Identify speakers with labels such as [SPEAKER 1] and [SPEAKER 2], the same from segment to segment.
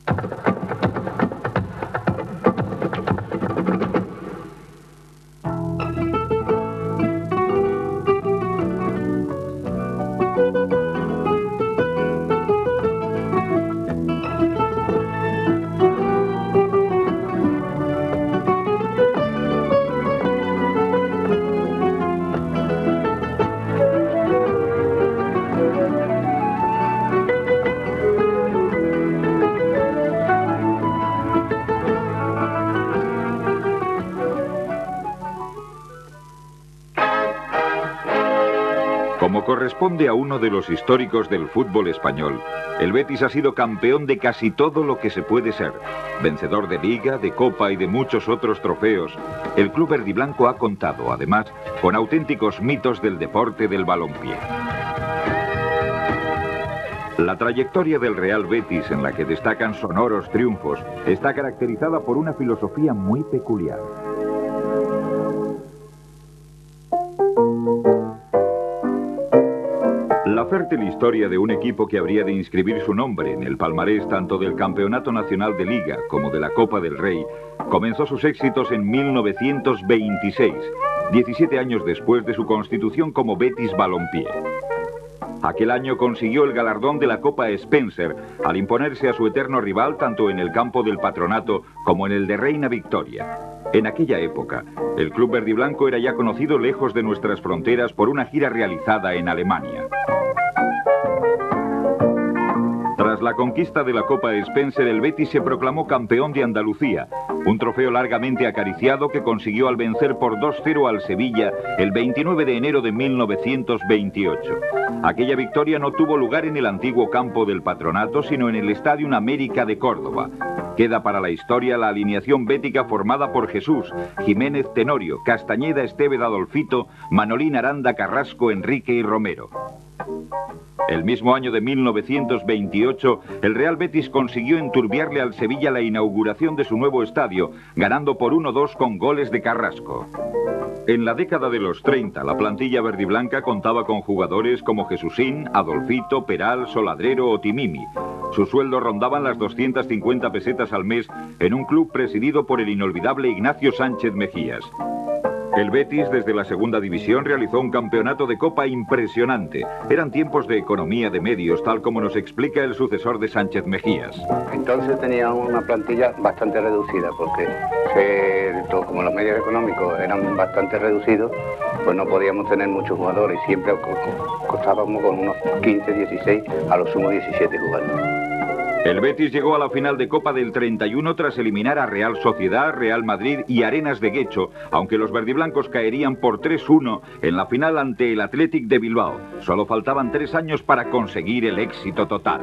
[SPEAKER 1] Como corresponde a uno de los históricos del fútbol español, el Betis ha sido campeón de casi todo lo que se puede ser. Vencedor de Liga, de Copa y de muchos otros trofeos, el club verdiblanco ha contado, además, con auténticos mitos del deporte del balompié. La trayectoria del Real Betis, en la que destacan sonoros triunfos, está caracterizada por una filosofía muy peculiar. La fértil historia de un equipo que habría de inscribir su nombre en el palmarés tanto del Campeonato Nacional de Liga como de la Copa del Rey comenzó sus éxitos en 1926, 17 años después de su constitución como Betis Balompié. Aquel año consiguió el galardón de la Copa Spencer al imponerse a su eterno rival tanto en el campo del Patronato como en el de Reina Victoria. En aquella época, el club verdiblanco era ya conocido lejos de nuestras fronteras por una gira realizada en Alemania. Tras la conquista de la Copa Spencer, el Betis se proclamó campeón de Andalucía, un trofeo largamente acariciado que consiguió al vencer por 2-0 al Sevilla el 29 de enero de 1928. Aquella victoria no tuvo lugar en el antiguo campo del Patronato, sino en el Estadio América de Córdoba. Queda para la historia la alineación bética formada por Jesús, Jiménez Tenorio, Castañeda Esteve Adolfito, Manolín Aranda Carrasco, Enrique y Romero. El mismo año de 1928, el Real Betis consiguió enturbiarle al Sevilla la inauguración de su nuevo estadio, ganando por 1-2 con goles de Carrasco. En la década de los 30, la plantilla verdiblanca contaba con jugadores como Jesúsín, Adolfito, Peral, Soladrero o Timimi. Sus sueldos rondaban las 250 pesetas al mes en un club presidido por el inolvidable Ignacio Sánchez Mejías. El Betis, desde la segunda división, realizó un campeonato de Copa impresionante. Eran tiempos de economía de medios, tal como nos explica el sucesor de Sánchez Mejías.
[SPEAKER 2] Entonces tenía una plantilla bastante reducida, porque como los medios económicos eran bastante reducidos, pues no podíamos tener muchos jugadores. Siempre costábamos con unos 15, 16, a lo sumo 17 jugadores.
[SPEAKER 1] El Betis llegó a la final de Copa del 31 tras eliminar a Real Sociedad, Real Madrid y Arenas de Guecho, aunque los verdiblancos caerían por 3-1 en la final ante el Athletic de Bilbao. Solo faltaban 3 años para conseguir el éxito total.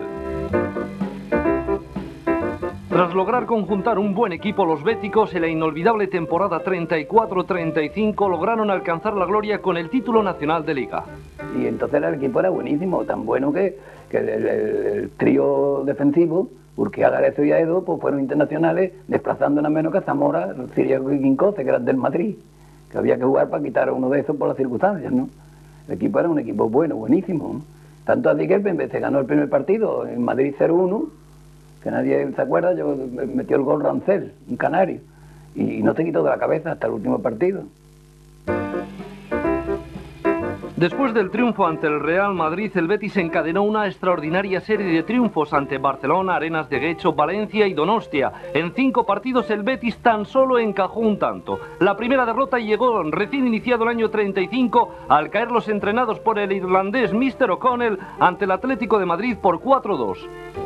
[SPEAKER 3] Tras lograr conjuntar un buen equipo, los béticos en la inolvidable temporada 34-35 lograron alcanzar la gloria con el título nacional de Liga.
[SPEAKER 4] Y entonces el equipo era buenísimo, tan bueno que el trío defensivo, Urquiaga, Arezo y Aedo, pues fueron internacionales, desplazando nada menos que a Zamora, Ciriaco y Quincose, que eran del Madrid, que había que jugar para quitar a uno de esos por las circunstancias, ¿no? El equipo era un equipo bueno, buenísimo, ¿no? Tanto así que se ganó el primer partido en Madrid 0-1, que nadie se acuerda, yo metió el gol Rancel, un canario, y no se quitó de la cabeza hasta el último partido.
[SPEAKER 3] Después del triunfo ante el Real Madrid, el Betis encadenó una extraordinaria serie de triunfos ante Barcelona, Arenas de Guecho, Valencia y Donostia. En 5 partidos el Betis tan solo encajó un tanto. La primera derrota llegó recién iniciado el año 35 al caer los entrenados por el irlandés Mr. O'Connell ante el Atlético de Madrid por 4-2.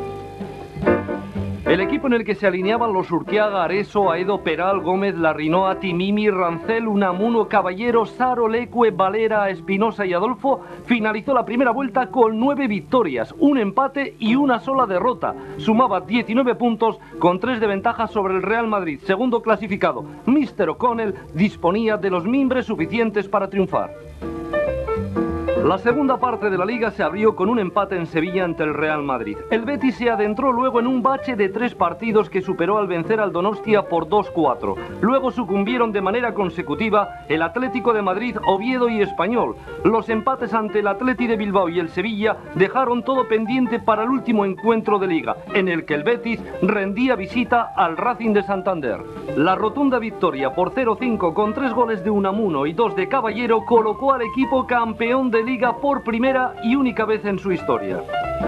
[SPEAKER 3] El equipo en el que se alineaban los Urquiaga, Areso, Aedo, Peral, Gómez, Larrinoa, Timimi, Rancel, Unamuno, Caballero, Saro, Lecue, Valera, Espinosa y Adolfo finalizó la primera vuelta con 9 victorias, un empate y una sola derrota. Sumaba 19 puntos con 3 de ventaja sobre el Real Madrid, segundo clasificado. Mr. O'Connell disponía de los mimbres suficientes para triunfar. La segunda parte de la Liga se abrió con un empate en Sevilla ante el Real Madrid. El Betis se adentró luego en un bache de 3 partidos que superó al vencer al Donostia por 2-4. Luego sucumbieron de manera consecutiva el Atlético de Madrid, Oviedo y Español. Los empates ante el Atleti de Bilbao y el Sevilla dejaron todo pendiente para el último encuentro de Liga, en el que el Betis rendía visita al Racing de Santander. La rotunda victoria por 0-5 con 3 goles de Unamuno y 2 de Caballero colocó al equipo campeón de Liga por primera y única vez en su historia.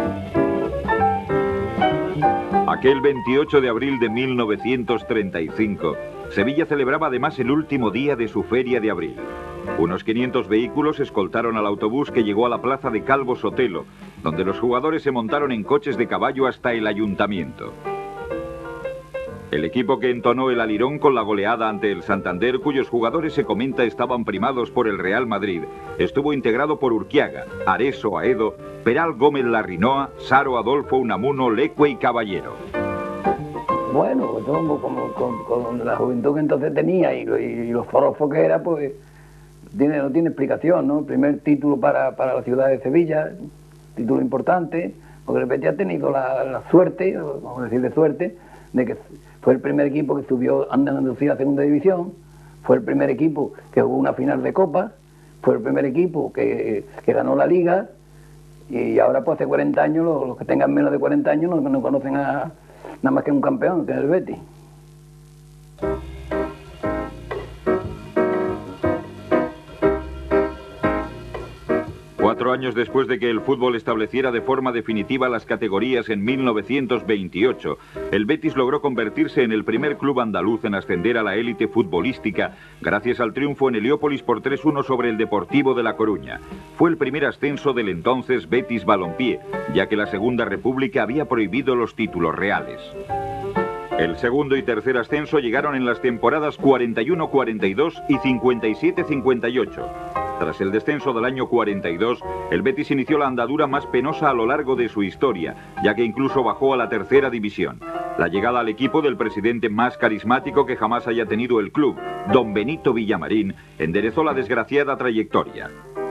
[SPEAKER 1] Aquel 28 de abril de 1935, Sevilla celebraba además el último día de su feria de abril. Unos 500 vehículos escoltaron al autobús que llegó a la plaza de Calvo Sotelo, donde los jugadores se montaron en coches de caballo hasta el ayuntamiento. El equipo que entonó el alirón con la goleada ante el Santander, cuyos jugadores se comenta estaban primados por el Real Madrid, estuvo integrado por Urquiaga, Areso Aedo, Peral Gómez Larrinoa, Saro Adolfo Unamuno, Lecue y Caballero.
[SPEAKER 4] Bueno, con la juventud que entonces tenía y los forofos que era, pues no tiene explicación, ¿no? El primer título para la ciudad de Sevilla, título importante, porque el Betis ha tenido la suerte, vamos a decir de suerte, de que fue el primer equipo que subió a Andalucía a segunda división, fue el primer equipo que jugó una final de Copa, fue el primer equipo que ganó la Liga, y ahora pues hace 40 años, los que tengan menos de 40 años no conocen a nada más que un campeón, que es el Betis.
[SPEAKER 1] Cuatro años después de que el fútbol estableciera de forma definitiva las categorías en 1928, el Betis logró convertirse en el primer club andaluz en ascender a la élite futbolística gracias al triunfo en Heliópolis por 3-1 sobre el Deportivo de La Coruña. Fue el primer ascenso del entonces Betis Balompié, ya que la Segunda República había prohibido los títulos reales. El segundo y tercer ascenso llegaron en las temporadas 41-42 y 57-58. Tras el descenso del año 42, el Betis inició la andadura más penosa a lo largo de su historia, ya que incluso bajó a la tercera división. La llegada al equipo del presidente más carismático que jamás haya tenido el club, don Benito Villamarín, enderezó la desgraciada trayectoria.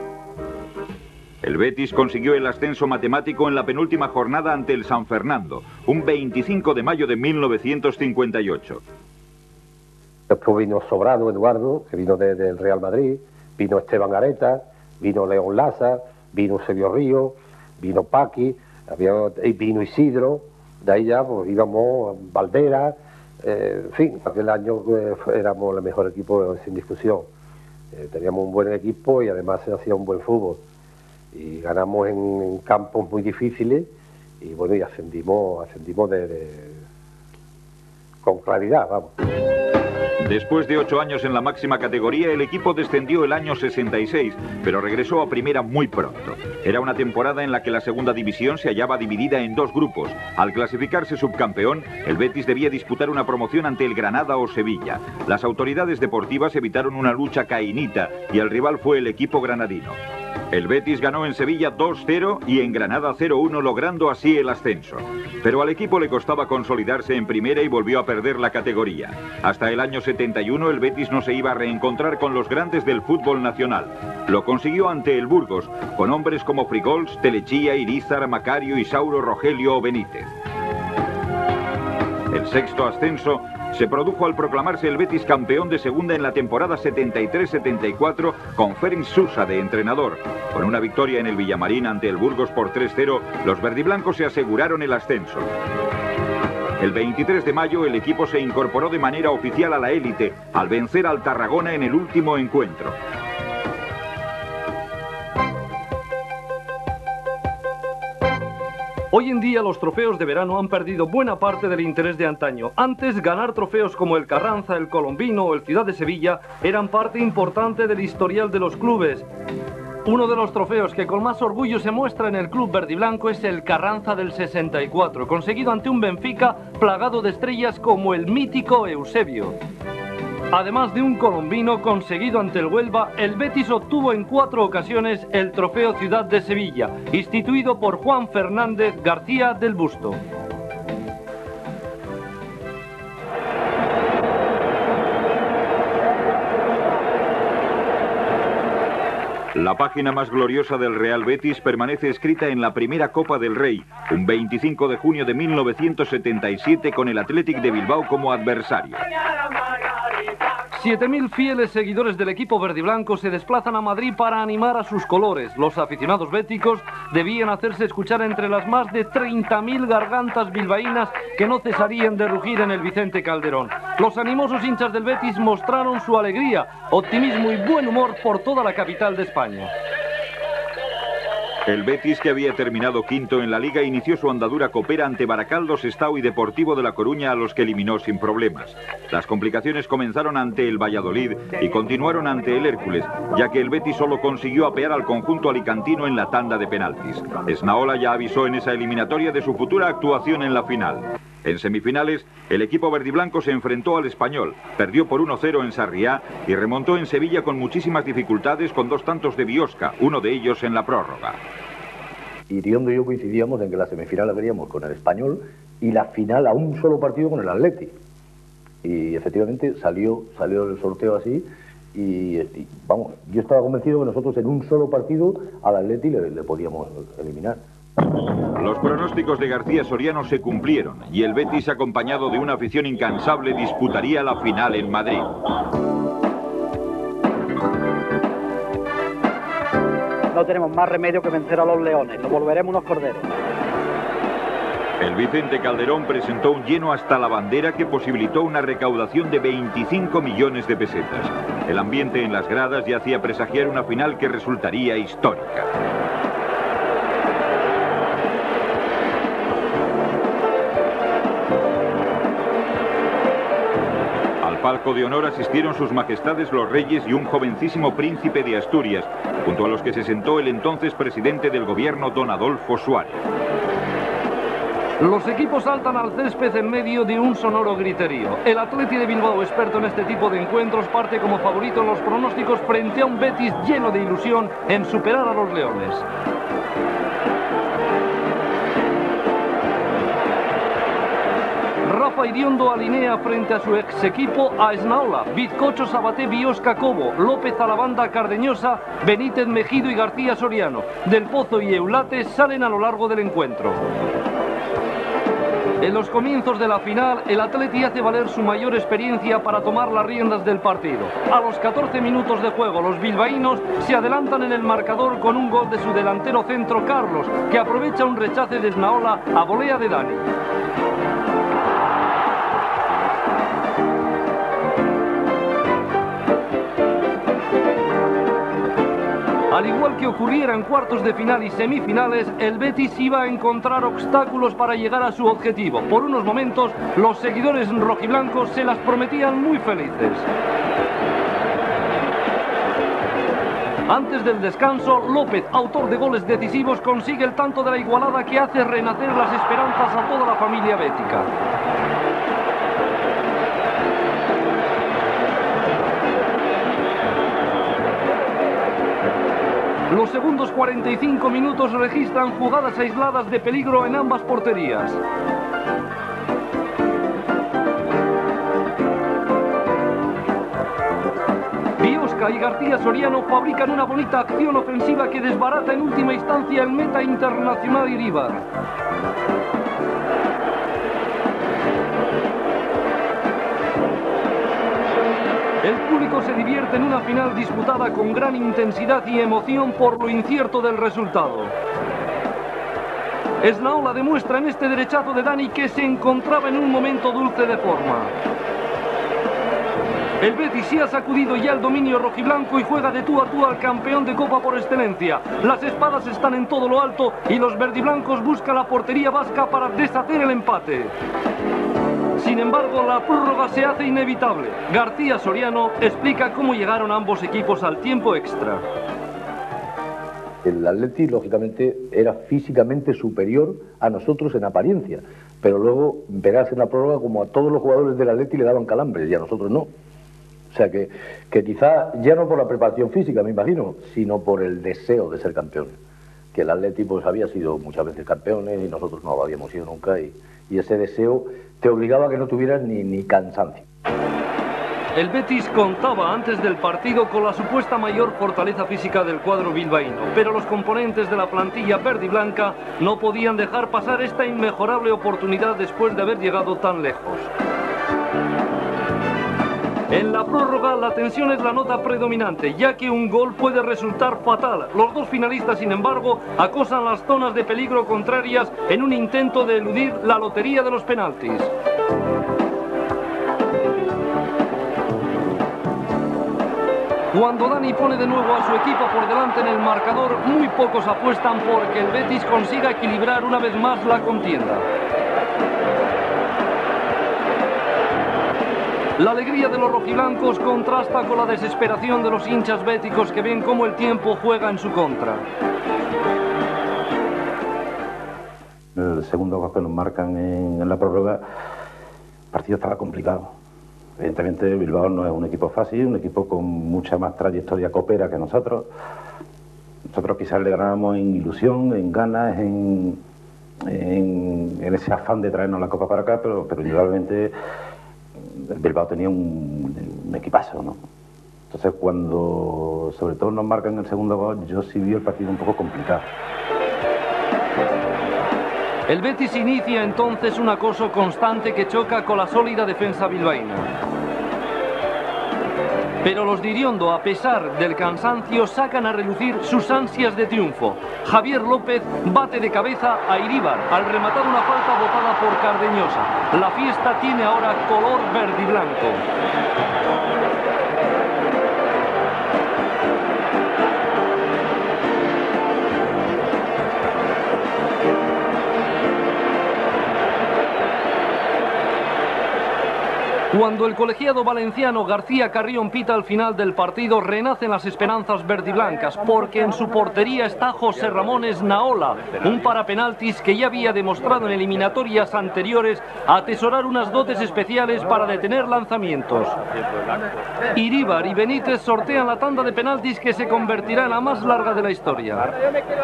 [SPEAKER 1] El Betis consiguió el ascenso matemático en la penúltima jornada ante el San Fernando, un 25 de mayo de 1958.
[SPEAKER 5] Después vino Sobrano Eduardo, que vino del Real Madrid, vino Esteban Areta, vino León Laza, vino Eusebio Río, vino Paqui, vino Isidro, de ahí ya pues íbamos Valdera, en fin, aquel año éramos el mejor equipo sin discusión. Teníamos un buen equipo y además se hacía un buen fútbol. Y ganamos en campos muy difíciles y bueno, y ascendimos con claridad, vamos.
[SPEAKER 1] Después de 8 años en la máxima categoría, el equipo descendió el año 66, pero regresó a primera muy pronto. Era una temporada en la que la segunda división se hallaba dividida en 2 grupos. Al clasificarse subcampeón, el Betis debía disputar una promoción ante el Granada o Sevilla. Las autoridades deportivas evitaron una lucha cainita y el rival fue el equipo granadino. El Betis ganó en Sevilla 2-0 y en Granada 0-1, logrando así el ascenso. Pero al equipo le costaba consolidarse en primera y volvió a perder la categoría. Hasta el año 71 el Betis no se iba a reencontrar con los grandes del fútbol nacional. Lo consiguió ante el Burgos, con hombres como Frigols, Telechía, Irízar, Macario, Isauro, Rogelio o Benítez. El sexto ascenso se produjo al proclamarse el Betis campeón de segunda en la temporada 73-74 con Ferenc Sousa de entrenador. Con una victoria en el Villamarín ante el Burgos por 3-0, los verdiblancos se aseguraron el ascenso. El 23 de mayo el equipo se incorporó de manera oficial a la élite al vencer al Tarragona en el último encuentro.
[SPEAKER 3] Hoy en día los trofeos de verano han perdido buena parte del interés de antaño. Antes, ganar trofeos como el Carranza, el Colombino o el Ciudad de Sevilla eran parte importante del historial de los clubes. Uno de los trofeos que con más orgullo se muestra en el club verdiblanco es el Carranza del 64, conseguido ante un Benfica plagado de estrellas como el mítico Eusebio. Además de un colombino conseguido ante el Huelva, el Betis obtuvo en 4 ocasiones el trofeo Ciudad de Sevilla, instituido por Juan Fernández García del Busto.
[SPEAKER 1] La página más gloriosa del Real Betis permanece escrita en la primera Copa del Rey, un 25 de junio de 1977 con el Athletic de Bilbao como adversario.
[SPEAKER 3] 7.000 fieles seguidores del equipo verdiblanco se desplazan a Madrid para animar a sus colores. Los aficionados béticos debían hacerse escuchar entre las más de 30.000 gargantas bilbaínas que no cesarían de rugir en el Vicente Calderón. Los animosos hinchas del Betis mostraron su alegría, optimismo y buen humor por toda la capital de España.
[SPEAKER 1] El Betis, que había terminado quinto en la Liga, inició su andadura copera ante Baracaldo, Sestao y Deportivo de La Coruña, a los que eliminó sin problemas. Las complicaciones comenzaron ante el Valladolid y continuaron ante el Hércules, ya que el Betis solo consiguió apear al conjunto alicantino en la tanda de penaltis. Esnaola ya avisó en esa eliminatoria de su futura actuación en la final. En semifinales, el equipo verdiblanco se enfrentó al Español, perdió por 1-0 en Sarriá y remontó en Sevilla con muchísimas dificultades con 2 tantos de Biosca, uno de ellos en la prórroga.
[SPEAKER 6] Iriondo y yo coincidíamos en que la semifinal la queríamos con el Español y la final a un solo partido con el Athletic. Y efectivamente salió el sorteo así y vamos, yo estaba convencido que nosotros en un solo partido al Athletic le podíamos eliminar.
[SPEAKER 1] Los pronósticos de García Soriano se cumplieron y el Betis, acompañado de una afición incansable, disputaría la final en Madrid.
[SPEAKER 7] No tenemos más remedio que vencer a los leones, nos volveremos unos corderos.
[SPEAKER 1] El Vicente Calderón presentó un lleno hasta la bandera que posibilitó una recaudación de 25 millones de pesetas. El ambiente en las gradas ya hacía presagiar una final que resultaría histórica. Palco de honor asistieron sus majestades los reyes y un jovencísimo príncipe de Asturias, junto a los que se sentó el entonces presidente del gobierno, don Adolfo Suárez.
[SPEAKER 3] Los equipos saltan al césped en medio de un sonoro griterío. El Athletic de Bilbao, experto en este tipo de encuentros, parte como favorito en los pronósticos frente a un Betis lleno de ilusión en superar a los leones. Rafa Iriondo alinea frente a su ex equipo a Esnaola, Bizcocho, Sabaté, Biosca, Cobo, López a la banda Cardeñosa, Benítez, Mejido y García Soriano. Del Pozo y Eulate salen a lo largo del encuentro. En los comienzos de la final, el Athletic hace valer su mayor experiencia para tomar las riendas del partido. A los 14 minutos de juego, los bilbaínos se adelantan en el marcador con un gol de su delantero centro, Carlos, que aprovecha un rechace de Esnaola a volea de Dani. Al igual que ocurriera en cuartos de final y semifinales, el Betis iba a encontrar obstáculos para llegar a su objetivo. Por unos momentos, los seguidores rojiblancos se las prometían muy felices. Antes del descanso, López, autor de goles decisivos, consigue el tanto de la igualada que hace renacer las esperanzas a toda la familia bética. Los segundos 45 minutos registran jugadas aisladas de peligro en ambas porterías. Biosca y García Soriano fabrican una bonita acción ofensiva que desbarata en última instancia el meta internacional Iríbar. El público se divierte en una final disputada con gran intensidad y emoción por lo incierto del resultado. Esnaola demuestra en este derechazo de Dani que se encontraba en un momento dulce de forma. El Betis sí ha sacudido ya el dominio rojiblanco y juega de tú a tú al campeón de Copa por excelencia. Las espadas están en todo lo alto y los verdiblancos buscan la portería vasca para deshacer el empate. Sin embargo, la prórroga se hace inevitable. García Soriano explica cómo llegaron ambos equipos al tiempo extra.
[SPEAKER 6] El Athletic, lógicamente, era físicamente superior a nosotros en apariencia, pero luego verás en la prórroga como a todos los jugadores del Athletic le daban calambres y a nosotros no. O sea que quizá ya no por la preparación física, me imagino, sino por el deseo de ser campeones. Que el Athletic pues había sido muchas veces campeones y nosotros no lo habíamos sido nunca y ese deseo te obligaba a que no tuvieras ni cansancio.
[SPEAKER 3] El Betis contaba antes del partido con la supuesta mayor fortaleza física del cuadro bilbaíno, pero los componentes de la plantilla verde y blanca no podían dejar pasar esta inmejorable oportunidad después de haber llegado tan lejos. En la prórroga la tensión es la nota predominante, ya que un gol puede resultar fatal. Los dos finalistas, sin embargo, acosan las zonas de peligro contrarias en un intento de eludir la lotería de los penaltis. Cuando Dani pone de nuevo a su equipo por delante en el marcador, muy pocos apuestan porque el Betis consiga equilibrar una vez más la contienda. La alegría de los rojiblancos contrasta con la desesperación de los hinchas béticos que ven cómo el tiempo juega en su contra.
[SPEAKER 8] El segundo gol que nos marcan en la prórroga, el partido estaba complicado. Evidentemente Bilbao no es un equipo fácil, un equipo con mucha más trayectoria copera que nosotros. Nosotros quizás le ganábamos en ilusión, en ganas, en ese afán de traernos la copa para acá, pero indudablemente Bilbao tenía un equipazo, ¿no? Entonces cuando sobre todo nos marcan el segundo gol, yo sí vi el partido un poco complicado.
[SPEAKER 3] El Betis inicia entonces un acoso constante que choca con la sólida defensa bilbaína. Pero los de Iriondo, a pesar del cansancio, sacan a relucir sus ansias de triunfo. Javier López bate de cabeza a Iríbar al rematar una falta botada por Cardeñosa. La fiesta tiene ahora color verde y blanco. Cuando el colegiado valenciano García Carrión pita al final del partido, renacen las esperanzas verdiblancas, porque en su portería está José Ramón Esnaola, un parapenaltis que ya había demostrado en eliminatorias anteriores atesorar unas dotes especiales para detener lanzamientos. Iríbar y Benítez sortean la tanda de penaltis que se convertirá en la más larga de la historia.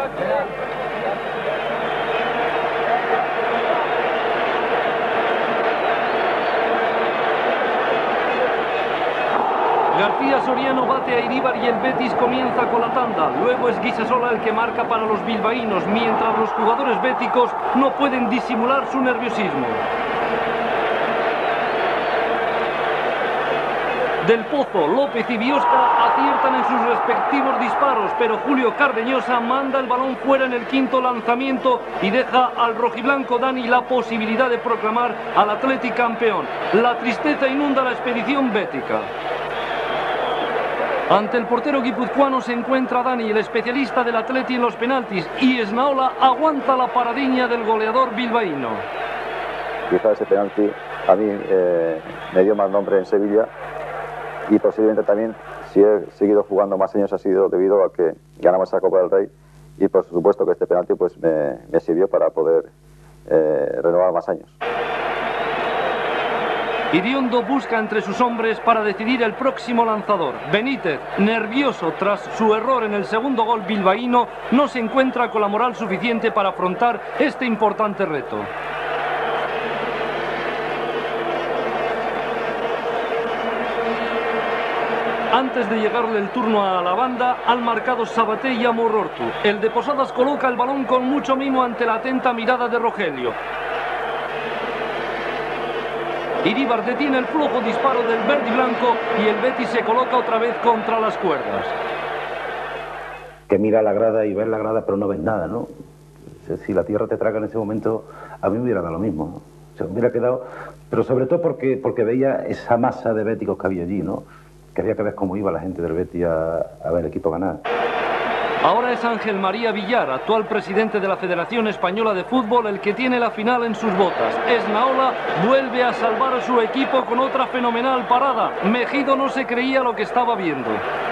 [SPEAKER 3] García Soriano bate a Iríbar y el Betis comienza con la tanda. Luego es Guisasola el que marca para los bilbaínos, mientras los jugadores béticos no pueden disimular su nerviosismo. Del Pozo, López y Biosca aciertan en sus respectivos disparos, pero Julio Cardeñosa manda el balón fuera en el quinto lanzamiento y deja al rojiblanco Dani la posibilidad de proclamar al Athletic campeón. La tristeza inunda la expedición bética. Ante el portero guipuzcoano se encuentra Dani, el especialista del Atleti en los penaltis, y Esnaola aguanta la paradiña del goleador bilbaíno.
[SPEAKER 9] Quizá ese penalti a mí me dio más nombre en Sevilla, y posiblemente también, si he seguido jugando más años, ha sido debido a que ganamos esa Copa del Rey, y por supuesto que este penalti pues me sirvió para poder renovar más años.
[SPEAKER 3] Iriondo busca entre sus hombres para decidir el próximo lanzador. Benítez, nervioso tras su error en el segundo gol bilbaíno, no se encuentra con la moral suficiente para afrontar este importante reto. Antes de llegarle el turno a la banda, han marcado Sabaté y Amorortu. El de Posadas coloca el balón con mucho mimo ante la atenta mirada de Rogelio. Iríbar detiene el flojo disparo del verde y blanco y el Betis se coloca otra vez contra las cuerdas.
[SPEAKER 8] Que mira la grada y ves la grada pero no ves nada, ¿no? Si la tierra te traga en ese momento, a mí me hubiera dado lo mismo, ¿no? Se me hubiera quedado, pero sobre todo porque veía esa masa de béticos que había allí, ¿no? Que había que ver cómo iba la gente del Betis a ver el equipo ganar.
[SPEAKER 3] Ahora es Ángel María Villar, actual presidente de la Federación Española de Fútbol, el que tiene la final en sus botas. Esnaola vuelve a salvar a su equipo con otra fenomenal parada. Mejido no se creía lo que estaba viendo.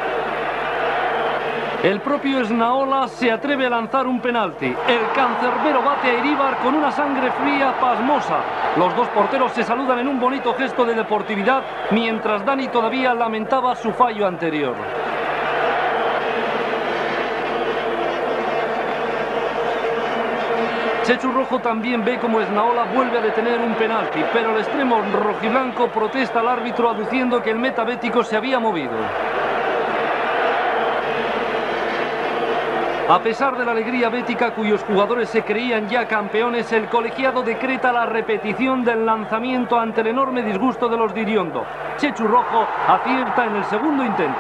[SPEAKER 3] El propio Esnaola se atreve a lanzar un penalti. El cancerbero bate a Iríbar con una sangre fría pasmosa. Los dos porteros se saludan en un bonito gesto de deportividad, mientras Dani todavía lamentaba su fallo anterior. Chechu Rojo también ve como Esnaola vuelve a detener un penalti, pero el extremo rojiblanco protesta al árbitro aduciendo que el meta bético se había movido. A pesar de la alegría bética, cuyos jugadores se creían ya campeones, el colegiado decreta la repetición del lanzamiento ante el enorme disgusto de los de Iriondo. Chechu Rojo acierta en el segundo intento.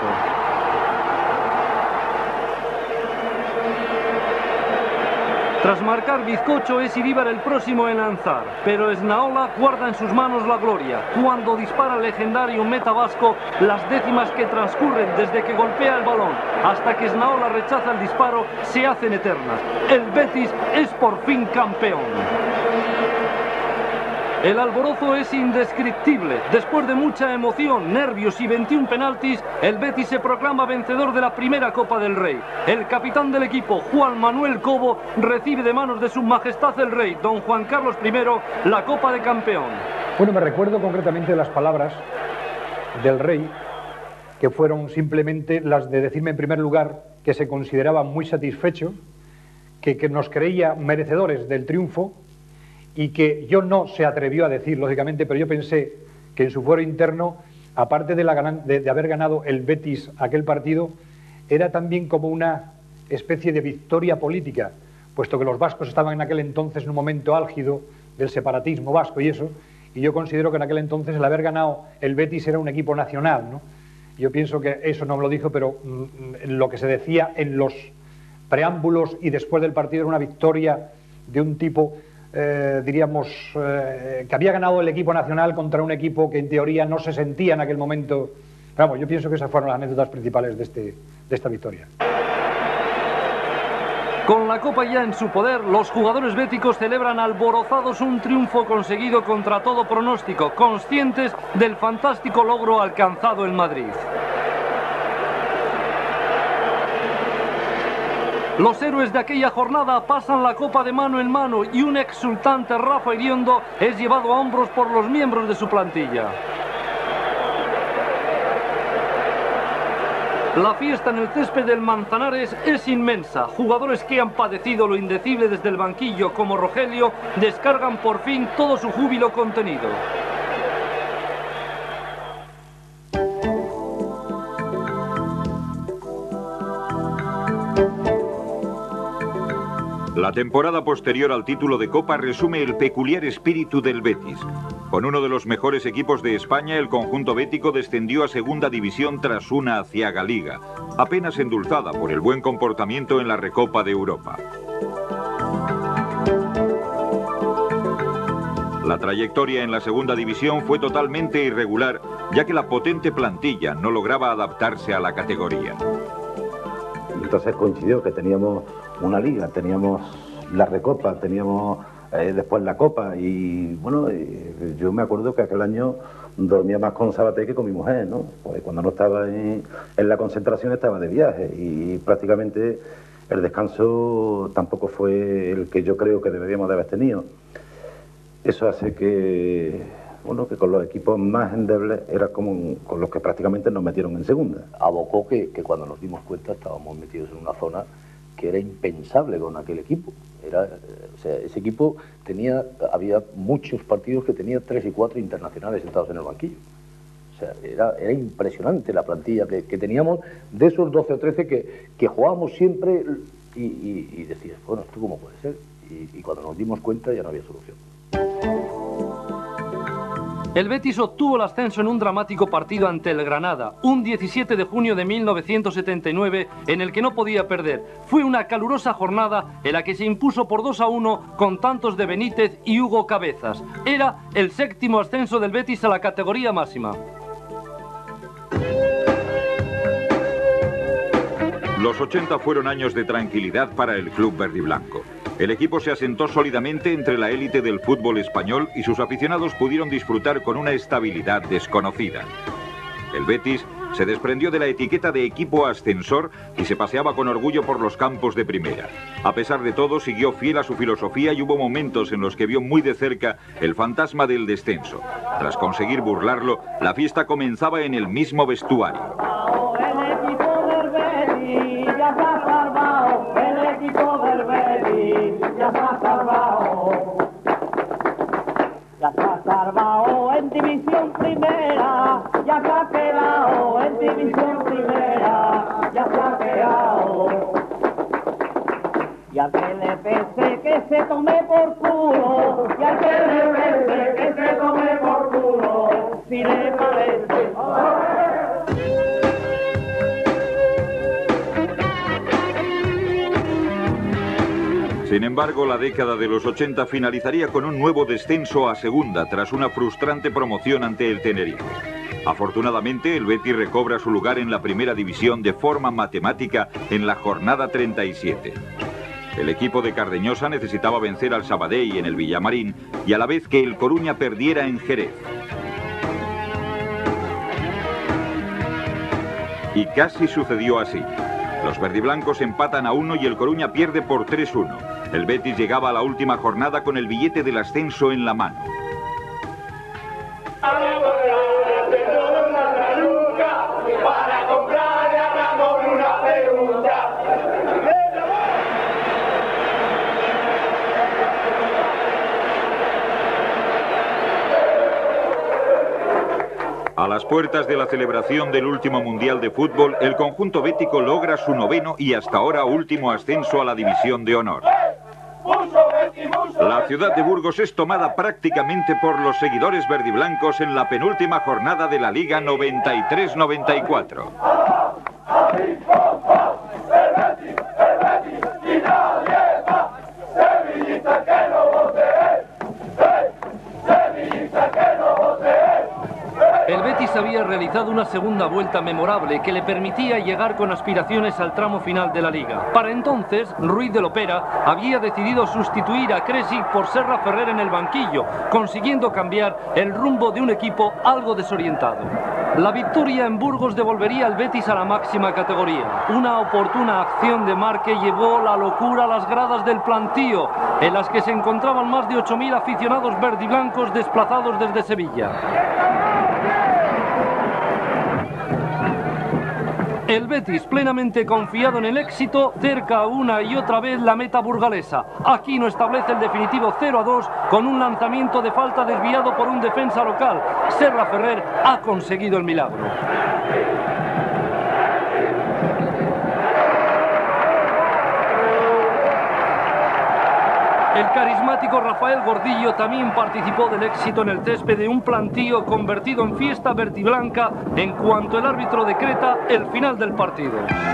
[SPEAKER 3] Tras marcar Bizcocho, es Iríbar el próximo en lanzar, pero Esnaola guarda en sus manos la gloria, cuando dispara el legendario meta vasco. Las décimas que transcurren desde que golpea el balón hasta que Esnaola rechaza el disparo se hacen eternas. El Betis es por fin campeón. El alborozo es indescriptible. Después de mucha emoción, nervios y 21 penaltis, el Betis se proclama vencedor de la primera Copa del Rey. El capitán del equipo, Juan Manuel Cobo, recibe de manos de su majestad el rey, don Juan Carlos I, la Copa de Campeón.
[SPEAKER 10] Bueno, me recuerdo concretamente las palabras del rey, que fueron simplemente las de decirme en primer lugar que se consideraba muy satisfecho, que nos creía merecedores del triunfo, y que yo no se atrevió a decir, lógicamente, pero yo pensé que en su fuero interno, aparte de haber ganado el Betis aquel partido, era también como una especie de victoria política, puesto que los vascos estaban en aquel entonces en un momento álgido del separatismo vasco y eso, y yo considero que en aquel entonces el haber ganado el Betis era un equipo nacional, ¿no? Yo pienso que eso no me lo dijo, pero lo que se decía en los preámbulos y después del partido era una victoria de un tipo... diríamos, que había ganado el equipo nacional contra un equipo que en teoría no se sentía en aquel momento. Pero vamos, yo pienso que esas fueron las anécdotas principales de esta victoria.
[SPEAKER 3] Con la Copa ya en su poder, los jugadores béticos celebran alborozados un triunfo conseguido contra todo pronóstico, conscientes del fantástico logro alcanzado en Madrid. Los héroes de aquella jornada pasan la copa de mano en mano y un exultante Rafa Iriondo es llevado a hombros por los miembros de su plantilla. La fiesta en el césped del Manzanares es inmensa. Jugadores que han padecido lo indecible desde el banquillo, como Rogelio, descargan por fin todo su júbilo contenido.
[SPEAKER 1] La temporada posterior al título de Copa resume el peculiar espíritu del Betis. Con uno de los mejores equipos de España, el conjunto bético descendió a segunda división tras una aciaga liga, apenas endulzada por el buen comportamiento en la Recopa de Europa. La trayectoria en la segunda división fue totalmente irregular, ya que la potente plantilla no lograba adaptarse a la categoría.
[SPEAKER 8] Entonces coincidió que teníamos una liga, teníamos la Recopa, teníamos después la Copa y bueno, yo me acuerdo que aquel año dormía más con Sabaté que con mi mujer, ¿no? Pues cuando no estaba en la concentración estaba de viaje y prácticamente el descanso tampoco fue el que yo creo que deberíamos de haber tenido. Eso hace que, bueno, que con los equipos más endebles era como con los que prácticamente nos metieron en segunda.
[SPEAKER 6] Abocó que cuando nos dimos cuenta estábamos metidos en una zona que era impensable con aquel equipo. O sea, ese equipo había muchos partidos que tenía 3 y 4 internacionales sentados en el banquillo. O sea, era impresionante la plantilla que teníamos de esos 12 o 13 que jugábamos siempre y decías, bueno, ¿esto cómo puede ser? Y cuando nos dimos cuenta ya no había solución.
[SPEAKER 3] El Betis obtuvo el ascenso en un dramático partido ante el Granada, un 17 de junio de 1979, en el que no podía perder. Fue una calurosa jornada en la que se impuso por 2-1 con tantos de Benítez y Hugo Cabezas. Era el 7º ascenso del Betis a la categoría máxima.
[SPEAKER 1] Los 80 fueron años de tranquilidad para el club verdiblanco. El equipo se asentó sólidamente entre la élite del fútbol español y sus aficionados pudieron disfrutar con una estabilidad desconocida. El Betis se desprendió de la etiqueta de equipo ascensor y se paseaba con orgullo por los campos de primera. A pesar de todo, siguió fiel a su filosofía y hubo momentos en los que vio muy de cerca el fantasma del descenso. Tras conseguir burlarlo, la fiesta comenzaba en el mismo vestuario.
[SPEAKER 11] Ya está salvado, el equipo del Betis, ya está salvado. salvado en división primera, ya se ha quedado en división primera, ya se ha quedado. Y al que le pese que se tome por culo, y al que le pese que se tome por culo, si le parece.
[SPEAKER 1] Sin embargo, la década de los 80 finalizaría con un nuevo descenso a segunda tras una frustrante promoción ante el Tenerife. Afortunadamente, el Betis recobra su lugar en la primera división de forma matemática en la jornada 37. El equipo de Cardeñosa necesitaba vencer al Sabadell en el Villamarín y a la vez que el Coruña perdiera en Jerez. Y casi sucedió así. Los verdiblancos empatan a 1 y el Coruña pierde por 3-1. El Betis llegaba a la última jornada con el billete del ascenso en la mano. A las puertas de la celebración del último Mundial de Fútbol, el conjunto bético logra su 9º y hasta ahora último ascenso a la División de Honor. La ciudad de Burgos es tomada prácticamente por los seguidores verdiblancos en la penúltima jornada de la Liga 93-94.
[SPEAKER 3] El Betis había realizado una segunda vuelta memorable que le permitía llegar con aspiraciones al tramo final de la Liga. Para entonces, Ruiz de Lopera había decidido sustituir a Kresic por Serra Ferrer en el banquillo, consiguiendo cambiar el rumbo de un equipo algo desorientado. La victoria en Burgos devolvería al Betis a la máxima categoría. Una oportuna acción de Marque llevó la locura a las gradas del plantío, en las que se encontraban más de 8.000 aficionados verdiblancos desplazados desde Sevilla. El Betis, plenamente confiado en el éxito, cerca una y otra vez la meta burgalesa. Aquino establece el definitivo 0-2 con un lanzamiento de falta desviado por un defensa local. Serra Ferrer ha conseguido el milagro. El carismático Rafael Gordillo también participó del éxito en el césped de un plantío convertido en fiesta verdiblanca en cuanto el árbitro decreta el final del partido.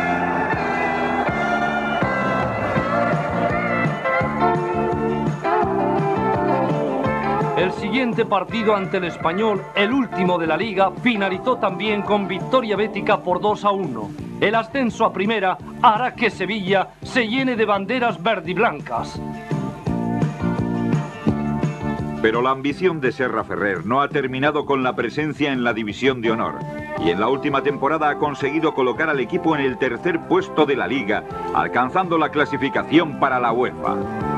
[SPEAKER 3] El siguiente partido ante el Español, el último de la Liga, finalizó también con victoria bética por 2-1. El ascenso a primera hará que Sevilla se llene de banderas verdiblancas.
[SPEAKER 1] Pero la ambición de Serra Ferrer no ha terminado con la presencia en la División de Honor. Y en la última temporada ha conseguido colocar al equipo en el tercer puesto de la Liga, alcanzando la clasificación para la UEFA.